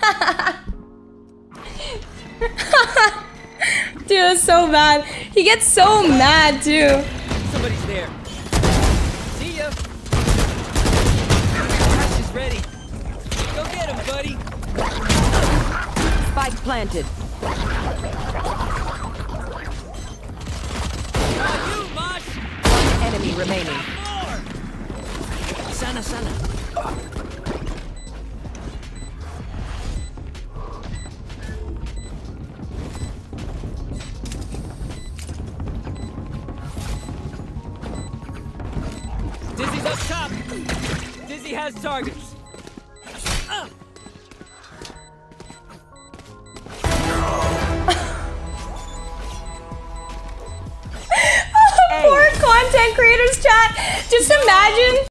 Dude, that's so bad. He gets so mad too. Somebody's there. See ya. Crash is ready. Go get him, buddy. Spike planted. You, Mosh. One enemy remaining. Sana, sana. Dizzy's up top. Dizzy has targets. Poor content creators chat. Just imagine